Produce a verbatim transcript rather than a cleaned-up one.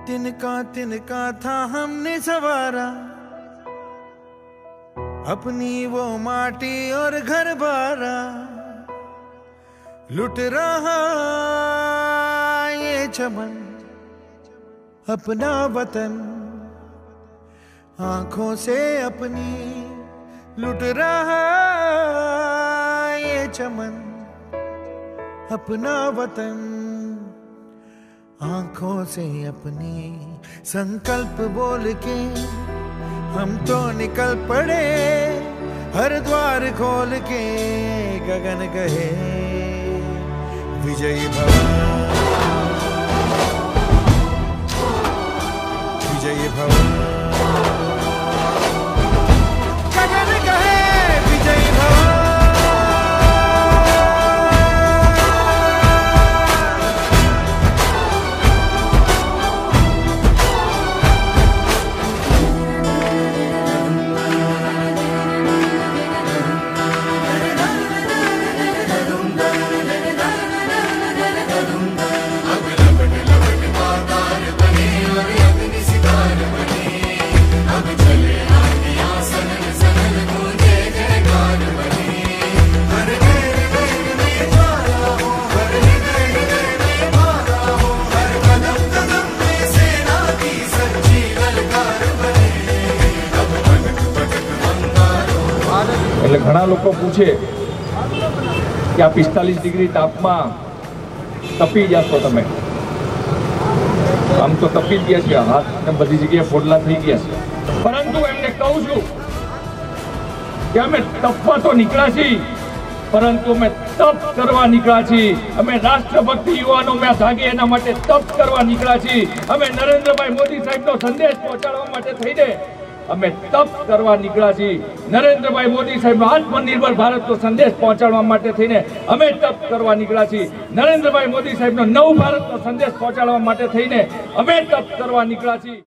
तिनका तिनका था हमने सवारा, अपनी वो माटी और घर बारा। लुट रहा ये चमन अपना वतन, आंखों से अपनी लुट रहा ये चमन अपना वतन, आंखों से अपनी। संकल्प बोल के हम तो निकल पड़े, हर द्वार खोल के गगन गए विजयी भव, विजयी भव, गगन गए विजयी भव। એટલે ઘણા લોકો પૂછે કે આ પિસ્તાલીસ ડિગ્રી તાપમાં તપી જશો તમે, આમ તો તપી જ ગયા છે, હાથ ને બધી જગ્યાએ ફોડલા થઈ ગયા છે, પરંતુ એમને કહું છું કે અમે તપવા તો નીકળ્યા છીએ, પરંતુ અમે તપ કરવા નીકળ્યા છીએ। અમે રાષ્ટ્રભક્તિ યુવાનો મેં જાગે એના માટે તપ કરવા નીકળ્યા છીએ। અમે નરેન્દ્રભાઈ મોદી સાહેબનો સંદેશ પહોંચાડવા માટે થઈને અમે તપ કરવા નીકળ્યા છીએ। નરેન્દ્રભાઈ મોદી સાહેબનો આત્મનિર્ભર ભારતનો સંદેશ પહોંચાડવા માટે થઈને અમે તપ કરવા નીકળ્યા છીએ। નરેન્દ્રભાઈ મોદી સાહેબનો નવ ભારતનો સંદેશ પહોંચાડવા માટે થઈને અમે તપ કરવા નીકળ્યા છીએ।